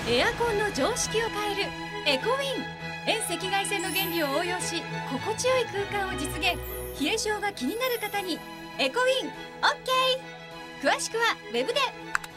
エアコンの常識を変えるエコウィン。遠赤外線の原理を応用し、心地よい空間を実現。冷え性が気になる方にエコウィン OK。詳しくはウェブで。